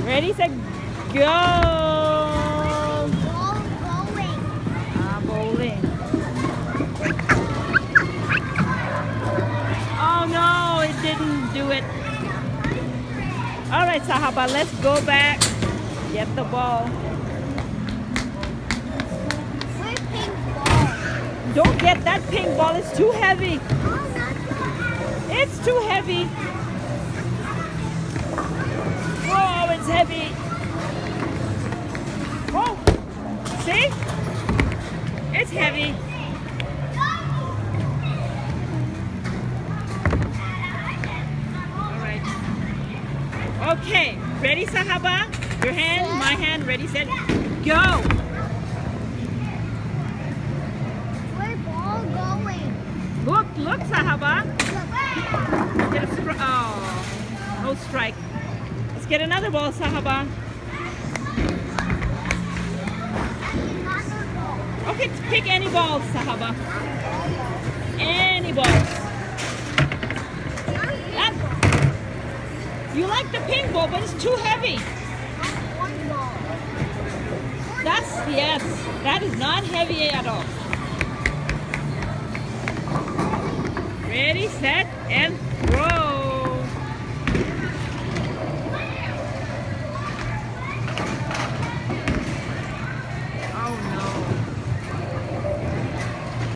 Ready, set, go! Bowling. Oh no, it didn't do it. Alright, Sahaba, let's go back. Get the ball. Where's pink ball? Don't get that pink ball, it's too heavy. It's too heavy. Oh, it's heavy. Oh, see? It's heavy. All right. Okay, ready, Sahaba? Your hand, my hand, ready, set, go. Where's ball going? Look, Sahaba. Get a oh, no strike. Let's get another ball, Sahaba. Okay, pick any balls, Sahaba. Any balls. You like the pink ball, but it's too heavy. Yes, that is not heavy at all. Ready, set, and throw.